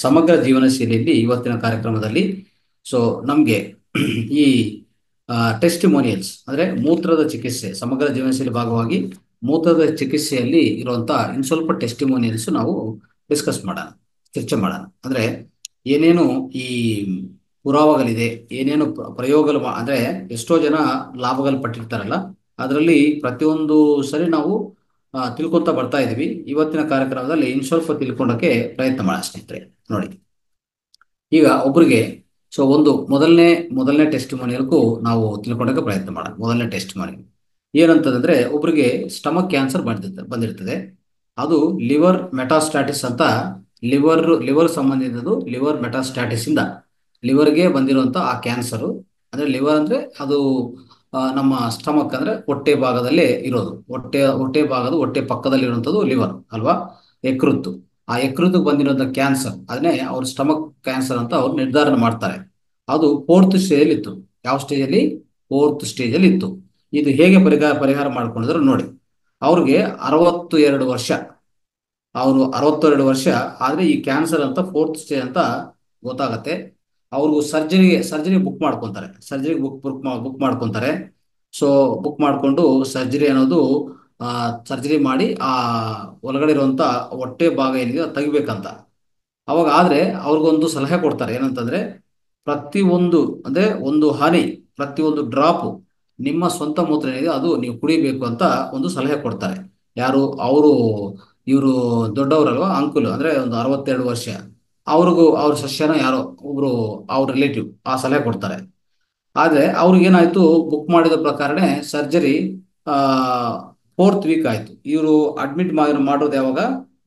ಸಮಗ್ರ ಜೀವನ ಶೈಲಿಯಲ್ಲಿ ಇವತ್ತಿನ ಕಾರ್ಯಕ್ರಮದಲ್ಲಿ ಸೊ ನಮಗೆ ಈ ಟೆಸ್ಟಿಮೋನಿಯಲ್ಸ್ ಅಂದರೆ ಮೂತ್ರದ ಚಿಕಿತ್ಸೆ ಸಮಗ್ರ ಜೀವನ ಶೈಲಿ ಭಾಗವಾಗಿ ಮೂತ್ರದ ಚಿಕಿತ್ಸೆಯಲ್ಲಿ ಇರುವಂತಹ ಇನ್ನು ಸ್ವಲ್ಪ ಟೆಸ್ಟಿಮೋನಿಯಲ್ಸ್ ನಾವು ಡಿಸ್ಕಸ್ ಮಾಡೋಣ, ಚರ್ಚೆ ಮಾಡೋಣ. ಅಂದರೆ ಏನೇನು ಈ ಪುರಾವೆಗಳಿದೆ, ಏನೇನು ಪ್ರಯೋಗಗಳು ಅಂದರೆ ಎಷ್ಟೋ ಜನ ಲಾಭಗಳು ಪಟ್ಟಿರ್ತಾರಲ್ಲ, ಅದರಲ್ಲಿ ಪ್ರತಿಯೊಂದು ಸರಿ ನಾವು ತಿಳ್ಕೊತಾ ಬರ್ತಾ ಇದೀವಿ. ಇವತ್ತಿನ ಕಾರ್ಯಕ್ರಮದಲ್ಲಿ ಇನ್ನು ಸ್ವಲ್ಪ ತಿಳ್ಕೊಳಕ್ಕೆ ಪ್ರಯತ್ನ ಮಾಡೋಣ ಸ್ನೇಹಿತರೆ. ನೋಡಿ, ಈಗ ಒಬ್ರಿಗೆ ಒಂದು ಮೊದಲನೇ ಟೆಸ್ಟಿಮೋನಿಯಲ್ಗೂ ನಾವು ತಿಳ್ಕೊಳಕ್ಕೆ ಪ್ರಯತ್ನ ಮಾಡೋಣ. ಮೊದಲನೇ ಟೆಸ್ಟಿಮೋನಿಯಲ್ ಏನಂತಂದ್ರೆ, ಒಬ್ರಿಗೆ ಸ್ಟಮಕ್ ಕ್ಯಾನ್ಸರ್ ಬಂದಿರ್ತದೆ. ಅದು ಲಿವರ್ ಮೆಟಾಸ್ಟಾಟಿಸ್ ಅಂತ, ಲಿವರ್ ಸಂಬಂಧಿಸಿದ್ದು. ಲಿವರ್ ಮೆಟಾಸ್ಟಾಟಿಸ್ ಇಂದ ಲಿವರ್ಗೆ ಬಂದಿರುವಂತ ಆ ಕ್ಯಾನ್ಸರು. ಅಂದ್ರೆ ಲಿವರ್ ಅಂದ್ರೆ ಅದು ನಮ್ಮ ಸ್ಟಮಕ್ ಅಂದ್ರೆ ಹೊಟ್ಟೆ ಭಾಗದಲ್ಲೇ ಇರೋದು. ಹೊಟ್ಟೆ ಪಕ್ಕದಲ್ಲಿ ಇರುವಂತದ್ದು ಲಿವರ್ ಅಲ್ವಾ, ಯಕೃತ್ತು. ಆ ಯಕೃತ್ತಿಗೆ ಬಂದಿರುವಂತ ಕ್ಯಾನ್ಸರ್, ಅದನ್ನೇ ಅವ್ರ ಸ್ಟಮಕ್ ಕ್ಯಾನ್ಸರ್ ಅಂತ ಅವ್ರು ನಿರ್ಧಾರ ಮಾಡ್ತಾರೆ. ಅದು 4th ಸ್ಟೇಜಲ್ಲಿ ಇತ್ತು. ಯಾವ ಸ್ಟೇಜಲ್ಲಿ? 4th ಸ್ಟೇಜಲ್ಲಿ ಇತ್ತು. ಇದು ಹೇಗೆ ಪರಿಹಾರ ಮಾಡ್ಕೊಂಡಿದ್ರು ನೋಡಿ. ಅವ್ರಿಗೆ 62 ವರ್ಷ. ಅವರು 62 ವರ್ಷ ಆದ್ರೆ ಈ ಕ್ಯಾನ್ಸರ್ ಅಂತ 4th ಸ್ಟೇಜ್ ಅಂತ ಗೊತ್ತಾಗತ್ತೆ. ಅವ್ರಿಗೂ ಸರ್ಜರಿ ಬುಕ್ ಮಾಡ್ಕೊಂತಾರೆ. ಬುಕ್ ಮಾಡ್ಕೊಂತಾರೆ. ಸೊ ಬುಕ್ ಮಾಡ್ಕೊಂಡು ಸರ್ಜರಿ ಅನ್ನೋದು ಸರ್ಜರಿ ಮಾಡಿ ಆ ಒಳಗಡೆ ಇರುವಂತ ಹೊಟ್ಟೆ ಭಾಗ ಏನಿದೆ ಅದು ತೆಗಿಬೇಕಂತ. ಅವಾಗ ಆದ್ರೆ ಅವ್ರಿಗೊಂದು ಸಲಹೆ ಕೊಡ್ತಾರೆ. ಏನಂತಂದ್ರೆ, ಪ್ರತಿಯೊಂದು ಅಂದ್ರೆ ಒಂದು ಹನಿ, ಪ್ರತಿಯೊಂದು ಡ್ರಾಪ್ ನಿಮ್ಮ ಸ್ವಂತ ಮೂತ್ರ ಏನಿದೆ ಅದು ನೀವು ಕುಡಿಬೇಕು ಅಂತ ಒಂದು ಸಲಹೆ ಕೊಡ್ತಾರೆ. ಯಾರು? ಇವರು ದೊಡ್ಡವರಲ್ವಾ, ಅಂಕುಲ್, ಅಂದ್ರೆ ಒಂದು 62 ವರ್ಷ. ಅವ್ರ ಸಸ್ಯನ ಯಾರೋ ಒಬ್ರು ಅವ್ರ ರಿಲೇಟಿವ್ ಆ ಸಲಹೆ ಕೊಡ್ತಾರೆ. ಆದ್ರೆ ಅವ್ರಿಗೇನಾಯ್ತು, ಬುಕ್ ಮಾಡಿದ ಪ್ರಕಾರನೇ ಸರ್ಜರಿ ಆ 4th ವೀಕ್ ಆಯ್ತು. ಇವರು ಅಡ್ಮಿಟ್ ಮಾಡೋದು ಯಾವಾಗ?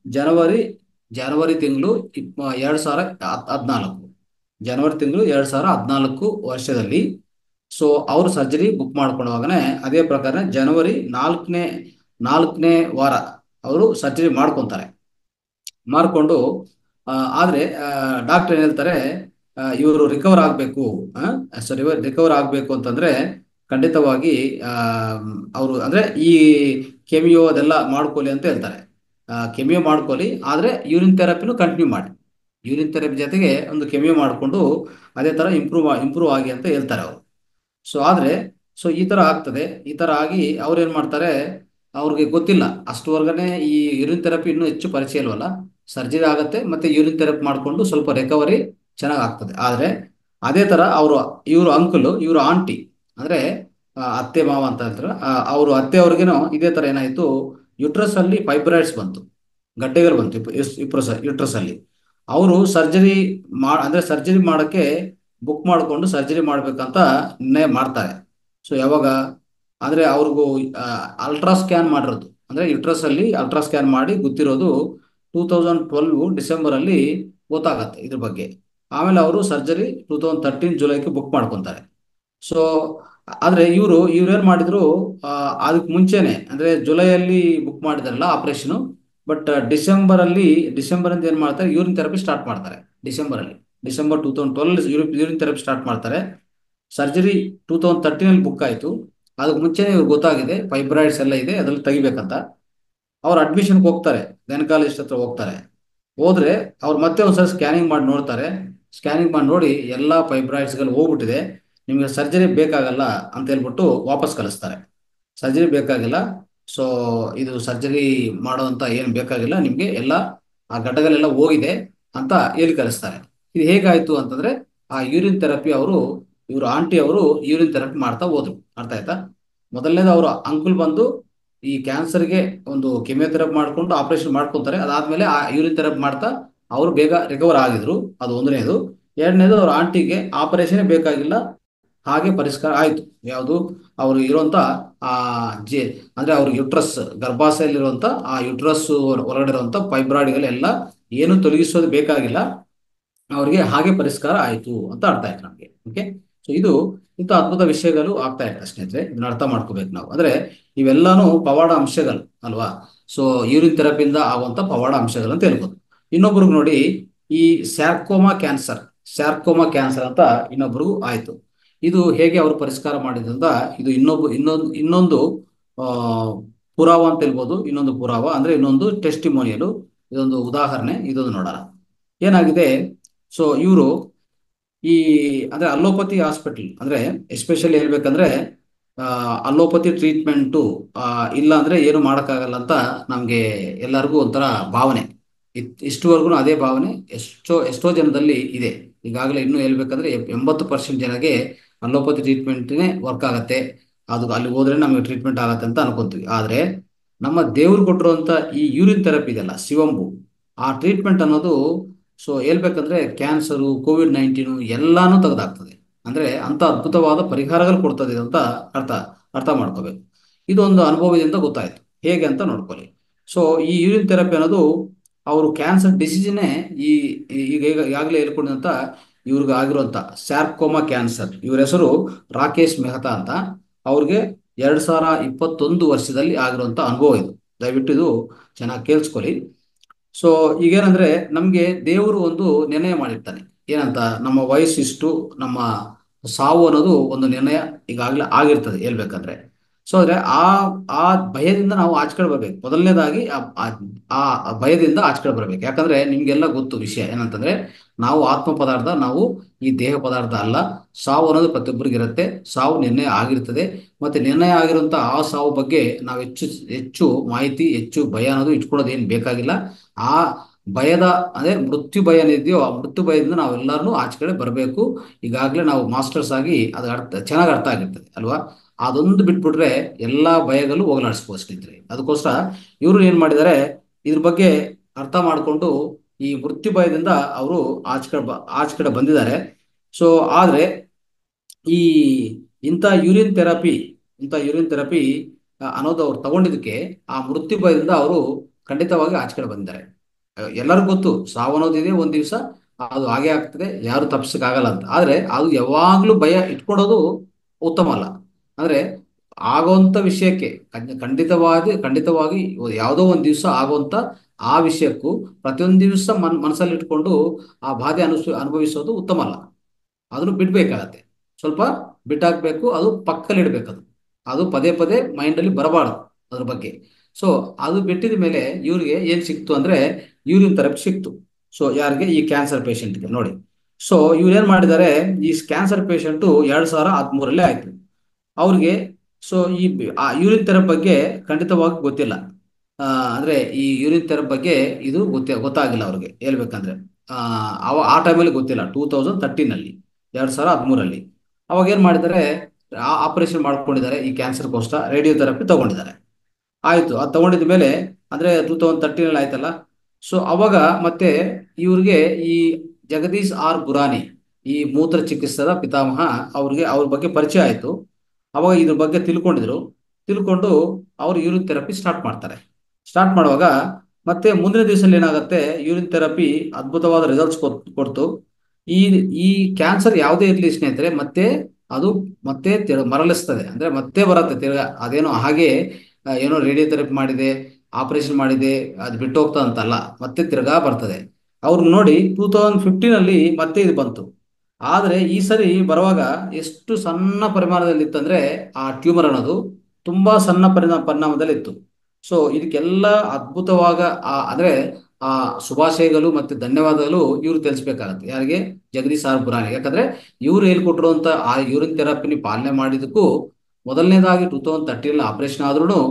ಜನವರಿ ತಿಂಗಳು 2014. ಜನವರಿ ತಿಂಗಳು 2014 ವರ್ಷದಲ್ಲಿ. ಸೊ ಅವರು ಸರ್ಜರಿ ಬುಕ್ ಮಾಡ್ಕೊಳ್ಳುವಾಗನೇ ಅದೇ ಪ್ರಕಾರ ಜನವರಿ 4ನೇ ವಾರ ಅವರು ಸರ್ಜರಿ ಮಾಡ್ಕೊಂಡು ಆದ್ರೆ ಡಾಕ್ಟರ್ ಏನ್ ಹೇಳ್ತಾರೆ, ಇವರು ರಿಕವರ್ ಆಗಬೇಕು. ರಿಕವರ್ ಆಗಬೇಕು ಅಂತಂದ್ರೆ ಖಂಡಿತವಾಗಿ ಅವರು ಅಂದ್ರೆ ಈ ಕೆಮಿಯೋ ಅದೆಲ್ಲ ಮಾಡ್ಕೊಳ್ಳಿ ಅಂತ ಹೇಳ್ತಾರೆ. ಕೆಮಿಯೋ ಮಾಡ್ಕೊಳ್ಳಿ, ಆದ್ರೆ ಯೂರಿನ್ ಥೆರಪಿನೂ ಕಂಟಿನ್ಯೂ ಮಾಡಿ. ಯೂರಿನ್ ಥೆರಪಿ ಜೊತೆಗೆ ಒಂದು ಕೆಮಿಯೋ ಮಾಡಿಕೊಂಡು ಅದೇ ತರ ಇಂಪ್ರೂವ್ ಆಗಿ ಅಂತ ಹೇಳ್ತಾರೆ ಅವರು. ಈ ತರ ಆಗ್ತದೆ. ಈ ತರ ಆಗಿ ಅವ್ರು ಏನ್ ಮಾಡ್ತಾರೆ, ಅವ್ರಿಗೆ ಗೊತ್ತಿಲ್ಲ ಅಷ್ಟುವರ್ಗನೆ ಈ ಯೂರಿನ್ ಥೆರಪಿ ಇನ್ನೂ ಹೆಚ್ಚು ಪರಿಚಯ ಇಲ್ವಲ್ಲ. ಸರ್ಜರಿ ಆಗತ್ತೆ, ಮತ್ತೆ ಯೂರಿನ್ ಥೆರಪಿ ಮಾಡ್ಕೊಂಡು ಸ್ವಲ್ಪ ರಿಕವರಿ ಚೆನ್ನಾಗ್ ಆಗ್ತದೆ. ಆದ್ರೆ ಅದೇ ತರ ಇವರು ಅಂಕಲ್, ಇವರು ಆಂಟಿ ಅಂದ್ರೆ ಅತ್ತೆ ಮಾವ ಅಂತ ಹೇಳ್ತಾರೆ. ಅವರು ಅತ್ತೆ ಅವ್ರಿಗೇನೋ ಇದೇ ತರ ಏನಾಯ್ತು, ಯುಟ್ರಸ್ ಅಲ್ಲಿ ಫೈಬ್ರಾಯ್ಡ್ಸ್ ಬಂತು, ಗಡ್ಡೆಗಳು ಬಂತು ಯುಟ್ರಸ್ ಅಲ್ಲಿ. ಅವರು ಸರ್ಜರಿ ಮಾಡಕ್ಕೆ ಬುಕ್ ಮಾಡಿಕೊಂಡು ಸರ್ಜರಿ ಮಾಡ್ಬೇಕಂತ ನಿರ್ಣಯ ಮಾಡ್ತಾರೆ. ಸೊ ಯಾವಾಗ ಅಂದ್ರೆ ಅವ್ರಿಗೂ ಅಲ್ಟ್ರಾ ಸ್ಕ್ಯಾನ್ ಮಾಡಿರೋದು, ಅಂದ್ರೆ ಯುಟ್ರಸ್ ಅಲ್ಲಿ ಅಲ್ಟ್ರಾ ಸ್ಕ್ಯಾನ್ ಮಾಡಿ ಗೊತ್ತಿರೋದು 2012 ಡಿಸೆಂಬರ್ ಅಲ್ಲಿ ಗೊತ್ತಾಗತ್ತೆ ಇದ್ರ ಬಗ್ಗೆ. ಆಮೇಲೆ ಅವರು ಸರ್ಜರಿ 2013 ಜುಲೈಗೆ ಬುಕ್ ಮಾಡ್ಕೊಂತಾರೆ. ಸೊ ಆದ್ರೆ ಇವ್ರೇನ್ ಮಾಡಿದ್ರು, ಅದಕ್ಕೆ ಮುಂಚೆನೆ ಅಂದ್ರೆ ಜುಲೈಯಲ್ಲಿ ಬುಕ್ ಮಾಡಿದಾರಲ್ಲ ಆಪರೇಷನ್. ಬಟ್ ಡಿಸೆಂಬರ್ ಅಂತ ಏನ್ ಮಾಡ್ತಾರೆ, ಯೂರಿನ್ ಥೆರಪಿ ಸ್ಟಾರ್ಟ್ ಮಾಡ್ತಾರೆ. ಡಿಸೆಂಬರ್ 2012 ಯೂರಿನ್ ಥೆರಪಿ ಸ್ಟಾರ್ಟ್ ಮಾಡ್ತಾರೆ. ಸರ್ಜರಿ 2013 ಅಲ್ಲಿ ಬುಕ್ ಆಯ್ತು. ಅದಕ್ಕೆ ಮುಂಚೆನೆ ಇವ್ರಿಗೆ ಗೊತ್ತಾಗಿದೆ ಫೈಬ್ರಾಯ್ಡ್ಸ್ ಎಲ್ಲ ಇದೆ, ಅದ್ರಲ್ಲಿ ತೆಗಿಬೇಕಂತ. ಅವ್ರು ಅಡ್ಮಿಷನ್ಗೆ ಹೋಗ್ತಾರೆ, ಗೈನಕಾಲಜಿಸ್ಟ್ ಹತ್ರ ಹೋಗ್ತಾರೆ. ಹೋದ್ರೆ ಅವ್ರು ಮತ್ತೆ ಒಂದ್ಸಲ ಸ್ಕ್ಯಾನಿಂಗ್ ಮಾಡಿ ನೋಡ್ತಾರೆ. ಸ್ಕ್ಯಾನಿಂಗ್ ಮಾಡಿ ನೋಡಿ ಎಲ್ಲಾ ಫೈಬ್ರಾಯ್ಡ್ಸ್ಗಳು ಹೋಗ್ಬಿಟ್ಟಿದೆ, ನಿಮ್ಗೆ ಸರ್ಜರಿ ಬೇಕಾಗಲ್ಲ ಅಂತ ಹೇಳ್ಬಿಟ್ಟು ವಾಪಸ್ ಕಳಿಸ್ತಾರೆ. ಸರ್ಜರಿ ಬೇಕಾಗಿಲ್ಲ, ಸೊ ಇದು ಸರ್ಜರಿ ಮಾಡೋಂತ ಏನು ಬೇಕಾಗಿಲ್ಲ ನಿಮ್ಗೆ, ಎಲ್ಲ ಆ ಗಡ್ಡಗಳೆಲ್ಲ ಹೋಗಿದೆ ಅಂತ ಹೇಳಿ ಕಳಿಸ್ತಾರೆ. ಇದು ಹೇಗಾಯ್ತು ಅಂತಂದ್ರೆ, ಆ ಯೂರಿನ್ ಥೆರಪಿ ಇವರು ಆಂಟಿ ಅವರು ಯೂರಿನ್ ಥೆರಪಿ ಮಾಡ್ತಾ ಹೋದ್ರು. ಅರ್ಥ ಆಯ್ತಾ? ಮೊದಲನೇದು ಅವರು ಅಂಕುಲ್ ಬಂದು ಈ ಕ್ಯಾನ್ಸರ್ಗೆ ಒಂದು ಕೆಮಿಯೋಥೆರಪಿ ಮಾಡ್ಕೊಂಡು ಆಪರೇಷನ್ ಮಾಡ್ಕೊಂತಾರೆ. ಅದಾದ್ಮೇಲೆ ಆ ಯೂರಿನ್ ಥೆರಪಿ ಮಾಡ್ತಾ ಅವರು ಬೇಗ ರಿಕವರ್ ಆಗಿದ್ರು. ಅದು ಒಂದನೇದು. ಎರಡನೇದು, ಅವ್ರ ಆಂಟಿಗೆ ಆಪರೇಷನ್ ಬೇಕಾಗಿಲ್ಲ, ಹಾಗೆ ಪರಿಷ್ಕಾರ ಆಯ್ತು. ಯಾವುದು? ಅವರು ಇರುವಂತ ಆ ಜೆ ಅಂದ್ರೆ ಅವ್ರ ಯುಟ್ರಸ್, ಗರ್ಭಾಶಯದಲ್ಲಿರುವಂತ ಆ ಯುಟ್ರಸ್ ಹೊರಗಡೆ ಇರುವಂತ ಫೈಬ್ರಾಯ್ಡ್ಗಳೆಲ್ಲ ಏನು ತೊಲಗಿಸೋದು ಬೇಕಾಗಿಲ್ಲ, ಅವ್ರಿಗೆ ಹಾಗೆ ಪರಿಷ್ಕಾರ ಆಯ್ತು ಅಂತ ಅರ್ಥ ಆಯ್ತು ನಮ್ಗೆ. ಓಕೆ. ಸೊ ಇಂಥ ಅದ್ಭುತ ವಿಷಯಗಳು ಆಗ್ತಾ ಇರ್ತದೆ ಸ್ನೇಹಿತರೆ. ಇದನ್ನ ಅರ್ಥ ಮಾಡ್ಕೋಬೇಕು ನಾವು. ಅಂದ್ರೆ ಇವೆಲ್ಲಾನು ಪವಾಡ ಅಂಶಗಳು ಅಲ್ವಾ. ಸೊ ಯೂರಿನ್ ಥೆರಪಿಯಿಂದ ಆಗುವಂತ ಪವಾಡ ಅಂಶಗಳು ಅಂತ ಹೇಳ್ಬೋದು. ಇನ್ನೊಬ್ರಿಗೆ ನೋಡಿ, ಈ ಸ್ಯಾರ್ಕೋಮಾ ಕ್ಯಾನ್ಸರ್ ಅಂತ ಇನ್ನೊಬ್ರಿಗೂ ಆಯ್ತು. ಇದು ಹೇಗೆ ಅವರು ಪರಿಷ್ಕಾರ ಮಾಡಿದ್ರಿಂದ ಇದು ಇನ್ನೊಂದು ಆ ಪುರಾವ ಅಂತ ಹೇಳ್ಬೋದು. ಇನ್ನೊಂದು ಪುರಾವ ಅಂದ್ರೆ ಇನ್ನೊಂದು ಟೆಸ್ಟಿಮೋನಿಯಲ್, ಇದೊಂದು ಉದಾಹರಣೆ. ಇದೊಂದು ನೋಡೋಣ. ಏನಾಗಿದೆ, ಸೊ ಇವರು ಈ ಅಂದ್ರೆ ಅಲೋಪತಿ ಹಾಸ್ಪಿಟಲ್ ಅಂದ್ರೆ ಎಸ್ಪೆಷಲಿ ಹೇಳ್ಬೇಕಂದ್ರೆ ಅಲೋಪತಿ ಟ್ರೀಟ್ಮೆಂಟು ಇಲ್ಲ ಅಂದ್ರೆ ಏನು ಮಾಡೋಕ್ಕಾಗಲ್ಲ ಅಂತ ನಮಗೆ ಎಲ್ಲರಿಗೂ ಒಂಥರ ಭಾವನೆ. ಇಷ್ಟುವರೆಗೂ ಅದೇ ಭಾವನೆ ಎಷ್ಟೋ ಎಷ್ಟೋ ಜನದಲ್ಲಿ ಇದೆ. ಈಗಾಗಲೇ ಇನ್ನೂ ಹೇಳ್ಬೇಕಂದ್ರೆ 80% ಜನಗೆ ಅಲೋಪತಿ ಟ್ರೀಟ್ಮೆಂಟ್ನೇ ವರ್ಕ್ ಆಗತ್ತೆ, ಅದು ಅಲ್ಲಿ ಹೋದ್ರೆ ನಮಗೆ ಟ್ರೀಟ್ಮೆಂಟ್ ಆಗತ್ತೆ ಅಂತ ಅನ್ಕೊಂತೀವಿ. ಆದರೆ ನಮ್ಮ ದೇವ್ರು ಕೊಟ್ಟಿರುವಂಥ ಈ ಯೂರಿನ್ ಥೆರಪಿ ಇದೆಯಲ್ಲ, ಶಿವಂಬು, ಆ ಟ್ರೀಟ್ಮೆಂಟ್ ಅನ್ನೋದು ಸೊ ಹೇಳ್ಬೇಕಂದ್ರೆ ಕ್ಯಾನ್ಸರು, ಕೋವಿಡ್-19 ಎಲ್ಲಾನು ತೆಗೆದಾಕ್ತದೆ. ಅಂದ್ರೆ ಅಂತ ಅದ್ಭುತವಾದ ಪರಿಹಾರಗಳು ಕೊಡ್ತದೆ ಅಂತ ಅರ್ಥ ಅರ್ಥ ಮಾಡ್ಕೋಬೇಕು. ಇದು ಒಂದು ಅನುಭವದಿಂದ ಗೊತ್ತಾಯ್ತು, ಹೇಗೆ ಅಂತ ನೋಡ್ಕೊಳ್ಳಿ. ಸೊ ಈ ಯೂರಿನ್ ಥೆರಪಿ ಅನ್ನೋದು ಅವರು ಕ್ಯಾನ್ಸರ್ ಡಿಸೀಸ್ನೇ ಈ ಈಗ ಈಗಾಗಲೇ ಹೇಳ್ಕೊಂಡಂತ ಇವ್ರಿಗೆ ಆಗಿರುವಂತ ಸ್ಯಾರ್ಕೋಮಾ ಕ್ಯಾನ್ಸರ್, ಇವ್ರ ಹೆಸರು ರಾಕೇಶ್ ಮೆಹ್ತಾ ಅಂತ. ಅವ್ರಿಗೆ 2021 ವರ್ಷದಲ್ಲಿ ಆಗಿರುವಂತ ಅನುಭವ ಇದು. ದಯವಿಟ್ಟು ಇದು ಚೆನ್ನಾಗಿ ಕೇಳಿಸ್ಕೊಳ್ಳಿ. ಸೊ ಈಗೇನಂದ್ರೆ ನಮ್ಗೆ ದೇವರು ಒಂದು ನಿರ್ಣಯ ಮಾಡಿರ್ತಾನೆ. ಏನಂತ, ನಮ್ಮ ವಯಸ್ಸಿಷ್ಟು, ನಮ್ಮ ಸಾವು ಅನ್ನೋದು ಒಂದು ನಿರ್ಣಯ ಈಗಾಗಲೇ ಆಗಿರ್ತದೆ ಹೇಳ್ಬೇಕಂದ್ರೆ. ಸೊ ಅಂದ್ರೆ ಆ ಭಯದಿಂದ ನಾವು ಆಚೆ ಬರ್ಬೇಕು. ಮೊದಲನೇದಾಗಿ ಆ ಭಯದಿಂದ ಆಚೆ ಬರ್ಬೇಕು. ಯಾಕಂದ್ರೆ ನಿಮ್ಗೆಲ್ಲ ಗೊತ್ತು ವಿಷಯ ಏನಂತಂದ್ರೆ, ನಾವು ಆತ್ಮ ಪದಾರ್ಥ, ನಾವು ಈ ದೇಹ ಪದಾರ್ಥ ಅಲ್ಲ. ಸಾವು ಅನ್ನೋದು ಪ್ರತಿಯೊಬ್ಬರಿಗೆ ಇರುತ್ತೆ, ಸಾವು ನಿರ್ಣಯ ಆಗಿರ್ತದೆ. ಮತ್ತೆ ನಿರ್ಣಯ ಆಗಿರುವಂತ ಆ ಸಾವು ಬಗ್ಗೆ ನಾವು ಹೆಚ್ಚು ಹೆಚ್ಚು ಮಾಹಿತಿ, ಹೆಚ್ಚು ಭಯ ಅನ್ನೋದು ಇಟ್ಕೊಳ್ಳೋದು ಏನು ಬೇಕಾಗಿಲ್ಲ. ಆ ಭಯದ ಅದೇ ಮೃತ್ಯು ಭಯ ಏನಿದೆಯೋ, ಆ ಮೃತ್ಯು ಭಯದಿಂದ ನಾವೆಲ್ಲರೂ ಆಚೆ ಕಡೆ ಬರಬೇಕು. ಈಗಾಗಲೇ ನಾವು ಮಾಸ್ಟರ್ಸ್ ಆಗಿ ಅದು ಚೆನ್ನಾಗಿ ಅರ್ಥ ಆಗಿರ್ತದೆ ಅಲ್ವಾ. ಅದೊಂದು ಬಿಟ್ಬಿಟ್ರೆ ಎಲ್ಲಾ ಭಯಗಳು ಹೋಗಲಾಡಿಸ್ಬೋದು ಸ್ನೇಹಿತರೆ. ಅದಕ್ಕೋಸ್ಕರ ಇವರು ಏನ್ ಮಾಡಿದ್ದಾರೆ, ಇದ್ರ ಬಗ್ಗೆ ಅರ್ಥ ಮಾಡಿಕೊಂಡು ಈ ಮೃತ್ಯು ಭಯದಿಂದ ಅವರು ಆಚೆ ಕಡೆ ಬಂದಿದ್ದಾರೆ. ಸೊ ಆದ್ರೆ ಈ ಇಂಥ ಯೂರಿನ್ ಥೆರಪಿ ಅನ್ನೋದು ಅವ್ರು ತಗೊಂಡಿದ್ದಕ್ಕೆ ಆ ಮೃತ್ಯು ಭಯದಿಂದ ಅವರು ಖಂಡಿತವಾಗಿ ಆಚೆ ಕಡೆ ಬಂದಿದ್ದಾರೆ. ಎಲ್ಲರಿಗೂ ಗೊತ್ತು ಸಾವು ಅನ್ನೋದಿದೆ, ಒಂದ್ ದಿವಸ ಅದು ಹಾಗೆ ಆಗ್ತದೆ, ಯಾರು ತಪ್ಸಕ್ ಆಗಲ್ಲ ಅಂತ. ಆದ್ರೆ ಅದು ಯಾವಾಗ್ಲೂ ಭಯ ಇಟ್ಕೊಡೋದು ಉತ್ತಮ ಅಲ್ಲ. ಅಂದ್ರೆ ಆಗುವಂತ ವಿಷಯಕ್ಕೆ ಖಂಡಿತವಾಗಿ ಯಾವುದೋ ಒಂದ್ ದಿವಸ ಆಗುವಂತ ಆ ವಿಷಯಕ್ಕೂ ಪ್ರತಿಯೊಂದು ದಿವಸ ಮನಸ್ಸಲ್ಲಿ ಇಟ್ಕೊಂಡು ಆ ಬಾಧೆ ಅನುಭವಿಸೋದು ಉತ್ತಮ ಅಲ್ಲ. ಅದನ್ನು ಬಿಡ್ಬೇಕಾಗತ್ತೆ, ಸ್ವಲ್ಪ ಬಿಟ್ಟಾಕ್ಬೇಕು, ಅದು ಪಕ್ಕದಲ್ಲಿ ಇಡ್ಬೇಕು. ಅದು ಪದೇ ಪದೇ ಮೈಂಡಲ್ಲಿ ಬರಬಾರ್ದು ಅದ್ರ ಬಗ್ಗೆ. ಸೊ ಅದು ಬಿಟ್ಟಿದ ಮೇಲೆ ಇವ್ರಿಗೆ ಏನ್ ಸಿಕ್ತು ಅಂದ್ರೆ ಯೂರಿನ್ ಥೆರಪಿ ಸಿಕ್ತು. ಸೊ ಯಾರಿಗೆ, ಈ ಕ್ಯಾನ್ಸರ್ ಪೇಷಂಟ್ಗೆ ನೋಡಿ. ಸೊ ಇವ್ರು ಏನ್ ಮಾಡಿದ್ದಾರೆ, ಈ ಕ್ಯಾನ್ಸರ್ ಪೇಷಂಟು 2013 ಆಯ್ತು ಅವ್ರಿಗೆ. ಸೊ ಆ ಯೂರಿನ್ ಥೆರಪಿ ಬಗ್ಗೆ ಖಂಡಿತವಾಗಿ ಗೊತ್ತಿಲ್ಲ. ಅಂದ್ರೆ ಈ ಯೂರಿನ್ ಥೆರಪಿ ಬಗ್ಗೆ ಇದು ಗೊತ್ತಾಗಿಲ್ಲ ಅವ್ರಿಗೆ ಹೇಳ್ಬೇಕಂದ್ರೆ. ಆ ಟೈಮಲ್ಲಿ ಗೊತ್ತಿಲ್ಲ, 2013 2013 ಅವಾಗ ಏನ್ ಮಾಡಿದ್ದಾರೆ, ಆಪರೇಷನ್ ಮಾಡ್ಕೊಂಡಿದ್ದಾರೆ. ಈ ಕ್ಯಾನ್ಸರ್ಗೋಸ್ಕರ ರೇಡಿಯೋ ಥೆರಪಿ ತಗೊಂಡಿದ್ದಾರೆ. ಆಯ್ತು, ಅದು ತಗೊಂಡಿದ ಮೇಲೆ ಅಂದ್ರೆ 2013 ಆಯ್ತಲ್ಲ. ಸೊ ಅವಾಗ ಮತ್ತೆ ಇವ್ರಿಗೆ ಈ ಜಗದೀಶ್ ಆರ್ ಬುರಾನಿ, ಈ ಮೂತ್ರ ಚಿಕಿತ್ಸದ ಪಿತಾಮಹ, ಅವ್ರ ಬಗ್ಗೆ ಪರಿಚಯ ಆಯ್ತು. ಅವಾಗ ಇದ್ರ ಬಗ್ಗೆ ತಿಳ್ಕೊಂಡು ಅವರು ಯೂರಿನ್ ಥೆರಪಿ ಸ್ಟಾರ್ಟ್ ಮಾಡುವಾಗ ಮತ್ತೆ ಮುಂದಿನ ದಿವಸದಲ್ಲಿ ಏನಾಗುತ್ತೆ, ಯೂರಿನ್ ಥೆರಪಿ ಅದ್ಭುತವಾದ ರಿಸಲ್ಟ್ಸ್ ಕೊಡ್ತು. ಈ ಈ ಕ್ಯಾನ್ಸರ್ ಯಾವುದೇ ಇರಲಿ ಸ್ನೇಹಿತರೆ, ಮತ್ತೆ ಮರಳಿಸ್ತದೆ. ಅಂದ್ರೆ ಮತ್ತೆ ಬರುತ್ತೆ ತಿರ್ಗಾ. ಅದೇನೋ ಹಾಗೆ ಏನೋ ರೇಡಿಯೋ ಥೆರಪಿ ಮಾಡಿದೆ, ಆಪರೇಷನ್ ಮಾಡಿದೆ, ಅದು ಬಿಟ್ಟು ಹೋಗ್ತಾ ಅಂತಲ್ಲ, ಮತ್ತೆ ತಿರ್ಗಾ ಬರ್ತದೆ. ಅವ್ರಿಗೆ ನೋಡಿ 2015 ಮತ್ತೆ ಇದು ಬಂತು. ಆದ್ರೆ ಈ ಸರಿ ಬರುವಾಗ ಎಷ್ಟು ಸಣ್ಣ ಪರಿಮಾಣದಲ್ಲಿ ಇತ್ತಂದ್ರೆ, ಆ ಟ್ಯೂಮರ್ ಅನ್ನೋದು ತುಂಬಾ ಸಣ್ಣ ಪರಿಣಾಮದಲ್ಲಿ ಇತ್ತು. ಸೊ ಇದಕ್ಕೆಲ್ಲ ಅದ್ಭುತವಾಗ ಅಂದ್ರೆ ಆ ಶುಭಾಶಯಗಳು ಮತ್ತೆ ಧನ್ಯವಾದಗಳು ಇವ್ರು ತಿಳಿಸ್ಬೇಕಾಗತ್ತೆ. ಯಾರಿಗೆ, ಜಗದೀಶ್ ಆರ್ ಬುರಾನಿ. ಯಾಕಂದ್ರೆ ಇವ್ರು ಹೇಳ್ಕೊಟ್ಟಿರುವಂತ ಆ ಯೂರಿನ್ ಥೆರಪಿನಿ ಪಾಲನೆ ಮಾಡಿದಕ್ಕೂ, ಮೊದಲನೇದಾಗಿ 2013 ಆಪರೇಷನ್ ಆದ್ರೂ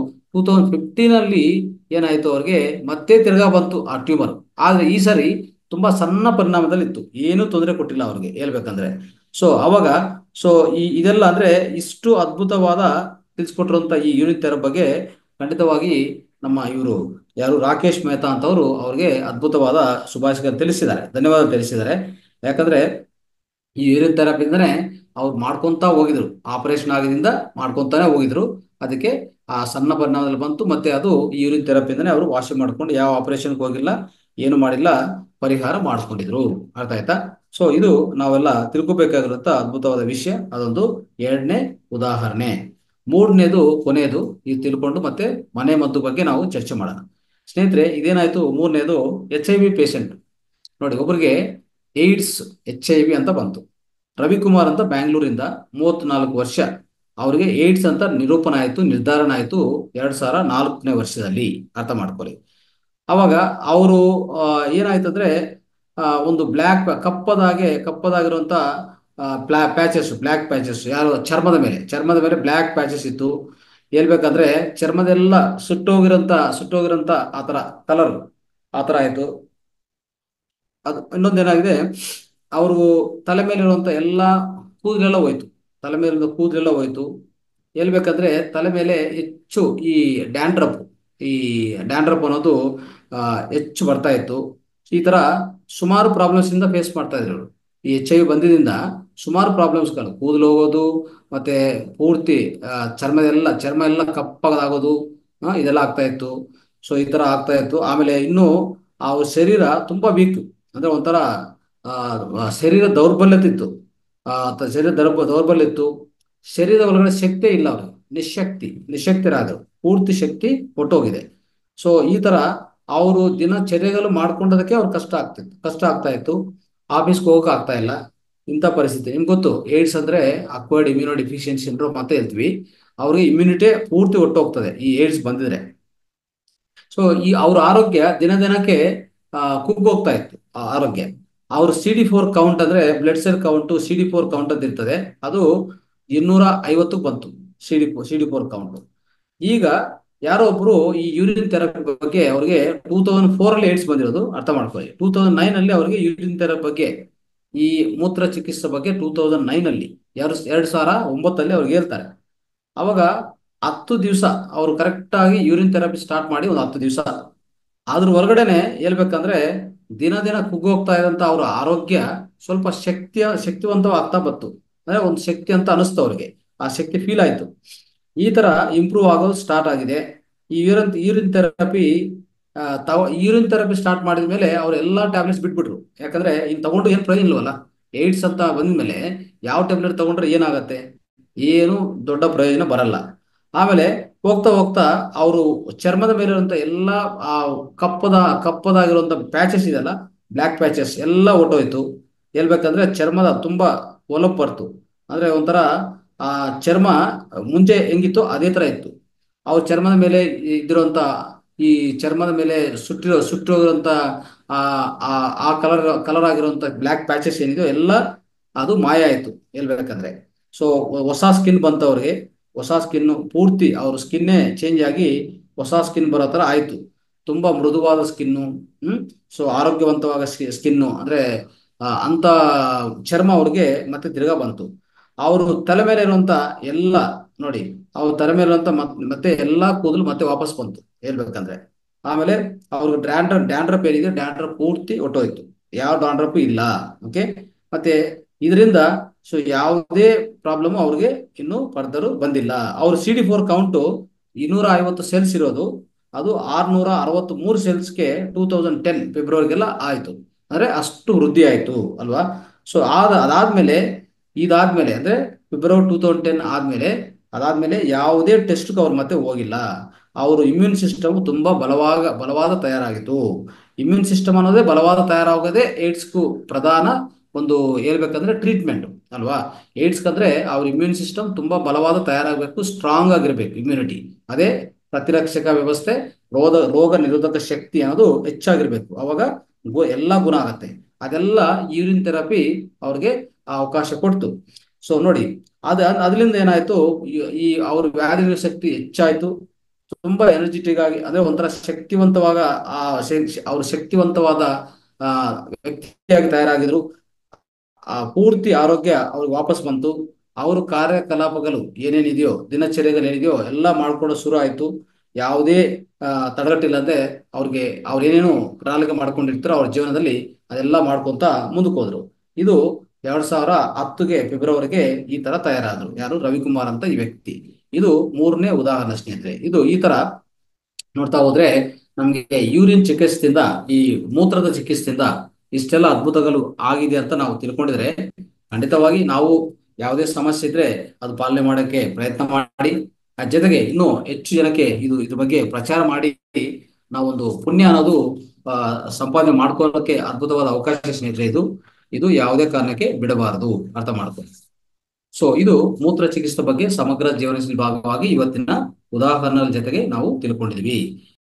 2015 ಏನಾಯ್ತು, ಅವ್ರಿಗೆ ಮತ್ತೆ ತಿರ್ಗಾ ಬಂತು ಆ ಟ್ಯೂಮರ್. ಆದ್ರೆ ಈ ಸರಿ ತುಂಬಾ ಸಣ್ಣ ಪರಿಣಾಮದಲ್ಲಿ ಇತ್ತು, ಏನು ತೊಂದರೆ ಕೊಟ್ಟಿಲ್ಲ ಅವ್ರಿಗೆ ಹೇಳ್ಬೇಕಂದ್ರೆ. ಸೊ ಅವಾಗ ಸೊ ಇದೆಲ್ಲ ಅಂದ್ರೆ ಇಷ್ಟು ಅದ್ಭುತವಾದ ತಿಳಿಸ್ಕೊಟ್ಟಿರುವಂತ ಈ ಯೂನಿಟ್ ಥೆರಪಿ ಬಗ್ಗೆ ಖಂಡಿತವಾಗಿ ನಮ್ಮ ಇವರು ಯಾರು ರಾಕೇಶ್ ಮೆಹ್ತಾ ಅಂತವರು ಅವ್ರಿಗೆ ಅದ್ಭುತವಾದ ಶುಭಾಶಯ ತಿಳಿಸಿದ್ದಾರೆ, ಧನ್ಯವಾದ ತಿಳಿಸಿದ್ದಾರೆ. ಯಾಕಂದ್ರೆ ಈ ಯೂರಿನ್ ಥೆರಪಿಯಿಂದನೇ ಅವ್ರು ಮಾಡ್ಕೊಂತ ಹೋಗಿದ್ರು, ಆಪರೇಷನ್ ಆಗಿದಿಂದ ಮಾಡ್ಕೊಂತಾನೆ ಹೋಗಿದ್ರು. ಅದಕ್ಕೆ ಆ ಸಣ್ಣ ಪರಿಣಾಮದಲ್ಲಿ ಬಂತು. ಮತ್ತೆ ಅದು ಈ ಯೂರಿನ್ ಥೆರಪಿಯಿಂದನೇ ಅವರು ವಾಸಿ ಮಾಡ್ಕೊಂಡು ಯಾವ ಆಪರೇಷನ್ಗೆ ಹೋಗಿಲ್ಲ, ಏನು ಮಾಡಿಲ್ಲ, ಪರಿಹಾರ ಮಾಡಿಸ್ಕೊಂಡಿದ್ರು. ಅರ್ಥ ಆಯ್ತಾ. ಸೊ ಇದು ನಾವೆಲ್ಲ ತಿಳ್ಕೊಬೇಕಾಗಿರುವಂತ ಅದ್ಭುತವಾದ ವಿಷಯ. ಅದೊಂದು ಎರಡನೇ ಉದಾಹರಣೆ. ಮೂರನೇದು ಕೊನೆಯದು, ಇದು ತಿಳ್ಕೊಂಡು ಮತ್ತೆ ಮನೆ ಮದ್ದು ಬಗ್ಗೆ ನಾವು ಚರ್ಚೆ ಮಾಡೋಣ ಸ್ನೇಹಿತರೆ. ಇದೇನಾಯ್ತು, ಮೂರನೇದು HIV ಪೇಷಂಟ್ ನೋಡಿ. ಒಬ್ಬರಿಗೆ ಏಡ್ಸ್ HIV ಅಂತ ಬಂತು. ರವಿಕುಮಾರ್ ಅಂತ ಬ್ಯಾಂಗ್ಳೂರಿಂದ 34 ವರ್ಷ, ಅವರಿಗೆ ಏಡ್ಸ್ ಅಂತ ನಿರೂಪಣೆ ಆಯಿತು, ನಿರ್ಧಾರಣ ಆಯಿತು 2004 ವರ್ಷದಲ್ಲಿ. ಅರ್ಥ ಮಾಡ್ಕೊಳ್ಳಿ. ಅವಾಗ ಅವರು ಏನಾಯ್ತಂದ್ರೆ ಒಂದು ಕಪ್ಪದಾಗಿರುವಂತ ಬ್ಲ್ಯಾಕ್ ಪ್ಯಾಚಸ್ ಯಾರು ಚರ್ಮದ ಮೇಲೆ ಬ್ಲ್ಯಾಕ್ ಪ್ಯಾಚಸ್ ಇತ್ತು. ಹೇಳ್ಬೇಕಂದ್ರೆ ಚರ್ಮದೆಲ್ಲ ಸುಟ್ಟೋಗಿರಂತ ಆ ತರ ಕಲರ್ ಆ ತರ ಆಯ್ತು. ಅದು ಇನ್ನೊಂದೇನಾಗಿದೆ, ಅವರು ತಲೆ ಮೇಲಿರುವಂತ ಎಲ್ಲಾ ಕೂದಲೆಲ್ಲ ಹೋಯ್ತು. ತಲೆ ಮೇಲಿರೋ ಕೂದಲೆಲ್ಲ ಹೋಯ್ತು. ಹೇಳ್ಬೇಕಂದ್ರೆ ತಲೆ ಮೇಲೆ ಹೆಚ್ಚು ಡ್ಯಾಂಡ್ರಪ್ ಈ ಡ್ಯಾಂಡ್ರಪ್ ಅನ್ನೋದು ಆ, ಹೆಚ್ಚು ಬರ್ತಾ ಇತ್ತು. ಈ ತರ ಸುಮಾರು ಪ್ರಾಬ್ಲಮ್ಸ್ ಇಂದ ಫೇಸ್ ಮಾಡ್ತಾ ಇದ್ರು ಇವ್ರು. ಈ HIV ಬಂದಿದಿಂದ ಸುಮಾರು ಪ್ರಾಬ್ಲಮ್ಸ್ಗಳು, ಕೂದಲು ಹೋಗೋದು, ಮತ್ತೆ ಪೂರ್ತಿ ಚರ್ಮ ಎಲ್ಲ ಕಪ್ಪಗಾಗೋದು, ಇದೆಲ್ಲ ಆಗ್ತಾ ಇತ್ತು. ಸೊ ಈ ತರ ಆಗ್ತಾ ಇತ್ತು. ಆಮೇಲೆ ಇನ್ನು ಅವ್ರ ಶರೀರ ತುಂಬಾ ವೀಕ್, ಅಂದ್ರೆ ಒಂಥರ ಶರೀರ ದೌರ್ಬಲ್ಯತಿತ್ತು. ಶರೀರ ದೌರ್ಬಲ್ಯ ಇತ್ತು. ಶರೀರದ ಒಳಗಡೆ ಶಕ್ತಿ ಇಲ್ಲ ಅವ್ರಿಗೆ, ನಿಶಕ್ತರಾದರು, ಪೂರ್ತಿ ಶಕ್ತಿ ಹೊಟ್ಟೋಗಿದೆ. ಸೊ ಈ ತರ ಅವರು ದಿನಚರ್ಯಗಳು ಮಾಡ್ಕೊಂಡದಕ್ಕೆ ಅವ್ರು ಕಷ್ಟ ಆಗ್ತಾ ಇತ್ತು. ಆಫೀಸ್ಗೆ ಹೋಗಕ್ ಆಗ್ತಾ ಇಲ್ಲ. ಇಂಥ ಪರಿಸ್ಥಿತಿ ನಿಮ್ಗೆ ಗೊತ್ತು. ಏಡ್ಸ್ ಅಂದ್ರೆ ಅಕ್ವೈರ್ಡ್ ಇಮ್ಯುನೋ ಡಿಫಿಷಿಯನ್ಸಿ ಸಿಂಡ್ರೋಮ್ ಅಂತ ಹೇಳ್ತೀವಿ. ಅವ್ರಿಗೆ ಇಮ್ಯುನಿಟಿ ಪೂರ್ತಿ ಹೊಟ್ಟೋಗ್ತದೆ ಈ ಏಡ್ಸ್ ಬಂದಿದ್ರೆ. ಸೊ ಅವ್ರ ಆರೋಗ್ಯ ದಿನ ದಿನಕ್ಕೆ ಕುಗ್ಗೋಗ್ತಾ ಇತ್ತು. ಆರೋಗ್ಯ ಅವ್ರ CD4 ಕೌಂಟ್, ಅಂದ್ರೆ blood cell count, CD4 count ಅಂತ ಇರ್ತದೆ, ಅದು 250 ಬಂತು. CD4 count. ಈಗ ಯಾರೋ ಒಬ್ರು ಈ ಯೂರಿನ್ ಥೆರಪಿ ಬಗ್ಗೆ ಅವ್ರಿಗೆ 2004 ಅಲ್ಲಿ ಏಡ್ಸ್ ಬಂದಿರೋದು, ಅರ್ಥ ಮಾಡ್ಕೊಳ್ಳಿ. 2009 ಅಲ್ಲಿ ಅವ್ರಿಗೆ ಯೂರಿನ್ ಥೆರಪಿ ಬಗ್ಗೆ, ಈ ಮೂತ್ರ ಚಿಕಿತ್ಸೆ ಬಗ್ಗೆ 2009 ಅಲ್ಲಿ 2009 ಅವ್ರಿಗೆ ಹೇಳ್ತಾರೆ. ಅವಾಗ 10 ದಿವಸ ಅವರು ಕರೆಕ್ಟ್ ಆಗಿ ಯೂರಿನ್ ಥೆರಪಿ ಸ್ಟಾರ್ಟ್ ಮಾಡಿ ಒಂದು 10 ದಿವಸ ಅದ್ರ ಹೊರಗಡೆನೆ ಹೇಳ್ಬೇಕಂದ್ರೆ ದಿನ ದಿನ ಕುಗ್ಗೋಗ್ತಾ ಇದ್ದಂತ ಅವ್ರ ಆರೋಗ್ಯ ಸ್ವಲ್ಪ ಶಕ್ತಿವಂತವಾಗ್ತಾ ಬಂತು. ಅಂದ್ರೆ ಒಂದು ಶಕ್ತಿ ಅಂತ ಅನಿಸ್ತು ಅವ್ರಿಗೆ, ಆ ಶಕ್ತಿ ಫೀಲ್ ಆಯ್ತು. ಈ ತರ ಇಂಪ್ರೂವ್ ಆಗೋದು ಸ್ಟಾರ್ಟ್ ಆಗಿದೆ. ಈ ಯೂರಿನ್ ಥೆರಪಿ ಸ್ಟಾರ್ಟ್ ಮಾಡಿದ ಮೇಲೆ ಅವ್ರು ಎಲ್ಲಾ ಟ್ಯಾಬ್ಲೆಟ್ಸ್ ಬಿಟ್ಬಿಟ್ರು. ಯಾಕಂದ್ರೆ ಇನ್ ತಗೊಂಡು ಏನ್ ಪ್ರಯೋಜನ ಇಲ್ವಲ್ಲ. ಏಡ್ಸ್ ಅಂತ ಬಂದ್ಮೇಲೆ ಯಾವ ಟ್ಯಾಬ್ಲೆಟ್ ತಗೊಂಡ್ರೆ ಏನಾಗತ್ತೆ, ಏನು ದೊಡ್ಡ ಪ್ರಯೋಜನ ಬರಲ್ಲ. ಆಮೇಲೆ ಹೋಗ್ತಾ ಹೋಗ್ತಾ ಅವರು ಚರ್ಮದ ಮೇಲಿರುವಂತ ಎಲ್ಲಾ ಆ ಕಪ್ಪದಾಗಿರುವಂತ ಪ್ಯಾಚಸ್ ಇದೆಲ್ಲ, ಬ್ಲ್ಯಾಕ್ ಪ್ಯಾಚಸ್ ಎಲ್ಲ ಹೊಟ್ಟೋಯ್ತು. ಹೇಳ್ಬೇಕಂದ್ರೆ ಚರ್ಮದ ತುಂಬಾ ಹೊಲಪ್ ಬರ್ತು. ಅಂದ್ರೆ ಒಂಥರ ಆ ಚರ್ಮ ಮುಂಚೆ ಹೆಂಗಿತ್ತು ಅದೇ ತರ ಇತ್ತು. ಅವ್ರ ಚರ್ಮದ ಮೇಲೆ ಇದ್ದಿರುವಂತ ಈ ಚರ್ಮದ ಮೇಲೆ ಸುಟ್ಟಿರುವಂತ ಆ ಆ ಆ ಕಲರ್ ಆಗಿರುವಂತ ಬ್ಲ್ಯಾಕ್ ಪ್ಯಾಚಸ್ ಏನಿದೆಯೋ ಎಲ್ಲ ಅದು ಮಾಯ ಆಯ್ತು ಹೇಳ್ಬೇಕಂದ್ರೆ. ಸೊ ಹೊಸ ಸ್ಕಿನ್ ಬಂತು ಅವ್ರಿಗೆ. ಹೊಸ ಸ್ಕಿನ್, ಪೂರ್ತಿ ಅವ್ರ ಸ್ಕಿನ್ನೇ ಚೇಂಜ್ ಆಗಿ ಹೊಸ ಸ್ಕಿನ್ ಬರೋ ತರ ಆಯ್ತು. ತುಂಬಾ ಮೃದುವಾದ ಸ್ಕಿನ್ನು. ಸೊ ಆರೋಗ್ಯವಂತವಾದ ಸ್ಕಿನ್ನು, ಅಂದ್ರೆ ಅಂತ ಚರ್ಮ ಅವ್ರಿಗೆ ಮತ್ತೆ ತಿರ್ಗಾ ಬಂತು. ಅವರು ತಲೆ ಮೇಲೆ ಇರುವಂತ ಎಲ್ಲ ನೋಡಿ, ಅವ್ರ ತಲೆ ಮೇಲೆ ಇರುವಂತ ಮತ್ತೆ ಎಲ್ಲಾ ಕೂದಲು ಮತ್ತೆ ವಾಪಸ್ ಬಂತು ಹೇಳ್ಬೇಕಂದ್ರೆ. ಆಮೇಲೆ ಅವ್ರಿಗೆ ಡ್ಯಾಂಡ್ರಪ್ ಏನಿದೆ, ಡ್ಯಾಂಡ್ರಪ್ ಪೂರ್ತಿ ಹೊಟ್ಟೋಯ್ತು. ಯಾವ ಡ್ಯಾಂಡ್ರಪ್ ಇಲ್ಲ. ಓಕೆ. ಮತ್ತೆ ಇದರಿಂದ ಸೊ ಯಾವುದೇ ಪ್ರಾಬ್ಲಮ್ ಅವ್ರಿಗೆ ಇನ್ನು ಫರ್ದರ್ ಬಂದಿಲ್ಲ. ಅವ್ರ CD4 ಕೌಂಟು 250 ಸೆಲ್ಸ್ ಇರೋದು, ಅದು 663 ಸೆಲ್ಸ್ಗೆ 2010 ಫೆಬ್ರವರಿಗೆಲ್ಲ ಆಯ್ತು. ಅಂದ್ರೆ ಅಷ್ಟು ವೃದ್ಧಿ ಆಯ್ತು ಅಲ್ವಾ. ಸೊ ಇದಾದ್ಮೇಲೆ ಅಂದ್ರೆ ಫೆಬ್ರವರಿ 2010 ಅದಾದ್ಮೇಲೆ ಯಾವುದೇ ಟೆಸ್ಟ್ ಅವ್ರು ಮತ್ತೆ ಹೋಗಿಲ್ಲ. ಅವರು ಇಮ್ಯೂನ್ ಸಿಸ್ಟಮ್ ತುಂಬಾ ಬಲವಾದ ತಯಾರಾಗಿತ್ತು. ಇಮ್ಯೂನ್ ಸಿಸ್ಟಮ್ ಅನ್ನೋದೇ ಬಲವಾದ ತಯಾರಾಗೋದೇ ಏಡ್ಸ್ಗೂ ಪ್ರಧಾನ ಒಂದು ಹೇಳ್ಬೇಕಂದ್ರೆ ಟ್ರೀಟ್ಮೆಂಟ್ ಅಲ್ವಾ. ಏಡ್ಸ್ ಅಂದ್ರೆ ಅವ್ರ ಇಮ್ಯೂನ್ ಸಿಸ್ಟಮ್ ತುಂಬಾ ಬಲವಾದ ತಯಾರಾಗಬೇಕು, ಸ್ಟ್ರಾಂಗ್ ಆಗಿರ್ಬೇಕು ಇಮ್ಯುನಿಟಿ. ಅದೇ ಪ್ರತಿರಕ್ಷಕ ವ್ಯವಸ್ಥೆ, ರೋಗ ನಿರೋಧಕ ಶಕ್ತಿ ಅನ್ನೋದು ಹೆಚ್ಚಾಗಿರ್ಬೇಕು. ಅವಾಗ ಎಲ್ಲ ಗುಣ ಆಗತ್ತೆ. ಅದೆಲ್ಲ ಯೂರಿನ್ ಥೆರಪಿ ಅವ್ರಿಗೆ ಆ ಅವಕಾಶ ಕೊಡ್ತು. ಸೊ ನೋಡಿ, ಅದರಿಂದ ಏನಾಯ್ತು, ಅವ್ರ ವ್ಯಾಧಿ ಶಕ್ತಿ ಹೆಚ್ಚಾಯ್ತು. ತುಂಬಾ ಎನರ್ಜೆಟಿಕ್ ಆಗಿ, ಅಂದ್ರೆ ಒಂಥರ ಶಕ್ತಿವಂತವಾಗ ಅವ್ರ ಶಕ್ತಿವಂತವಾದ ಆ ವ್ಯಕ್ತಿಯಾಗಿ ತಯಾರಾಗಿದ್ರು. ಪೂರ್ತಿ ಆರೋಗ್ಯ ಅವ್ರಿಗೆ ವಾಪಸ್ ಬಂತು. ಅವ್ರ ಕಾರ್ಯಕಲಾಪಗಳು ಏನೇನಿದೆಯೋ, ದಿನಚರ್ಯಗಳು ಏನಿದೆಯೋ ಎಲ್ಲ ಮಾಡ್ಕೊಂಡು ಶುರು ಆಯ್ತು. ಯಾವುದೇ ತಡೆಗಟ್ಟಿಲ್ಲದೆ ಅವ್ರು ಏನೇನು ಪ್ರಣಾಳಿಕೆ ಮಾಡ್ಕೊಂಡಿರ್ತಾರೋ ಅವ್ರ ಜೀವನದಲ್ಲಿ ಅದೆಲ್ಲ ಮಾಡ್ಕೊಂತ ಮುಂದಕ್ಕೆ ಹೋದ್ರು. ಇದು 2010 ಫೆಬ್ರವರಿಗೆ ಈ ತರ ತಯಾರಾದ್ರು. ಯಾರು? ರವಿಕುಮಾರ್ ಅಂತ ಈ ವ್ಯಕ್ತಿ. ಇದು 3ನೇ ಉದಾಹರಣೆ ಸ್ನೇಹಿತರೆ. ಇದು ಈ ತರ ನೋಡ್ತಾ ಹೋದ್ರೆ ನಮ್ಗೆ ಯೂರಿನ್ ಚಿಕಿತ್ಸೆಯಿಂದ, ಈ ಮೂತ್ರದ ಚಿಕಿತ್ಸೆಯಿಂದ ಇಷ್ಟೆಲ್ಲ ಅದ್ಭುತಗಳು ಆಗಿದೆ ಅಂತ ನಾವು ತಿಳ್ಕೊಂಡಿದ್ರೆ, ಖಂಡಿತವಾಗಿ ನಾವು ಯಾವುದೇ ಸಮಸ್ಯೆ ಇದ್ರೆ ಅದು ಪಾಲನೆ ಮಾಡೋಕ್ಕೆ ಪ್ರಯತ್ನ ಮಾಡಿ. ಜೊತೆಗೆ ಇನ್ನೂ ಹೆಚ್ಚು ಜನಕ್ಕೆ ಇದ್ರ ಬಗ್ಗೆ ಪ್ರಚಾರ ಮಾಡಿ ನಾವೊಂದು ಪುಣ್ಯ ಅನ್ನೋದು ಸಂಪಾದನೆ ಮಾಡ್ಕೊಳ್ಳೋಕೆ ಅದ್ಭುತವಾದ ಅವಕಾಶ ಸ್ನೇಹಿತರೆ. ಇದು ಯಾವುದೇ ಕಾರಣಕ್ಕೆ ಬಿಡಬಾರದು, ಅರ್ಥ ಮಾಡ್ಕೊಳ್ಳಿ. ಸೊ ಇದು ಮೂತ್ರ ಚಿಕಿತ್ಸೆ ಬಗ್ಗೆ ಸಮಗ್ರ ಜೀವನ ಭಾಗವಾಗಿ ಇವತ್ತಿನ ಉದಾಹರಣೆಗಳ ಜೊತೆಗೆ ನಾವು ತಿಳ್ಕೊಂಡಿದ್ವಿ.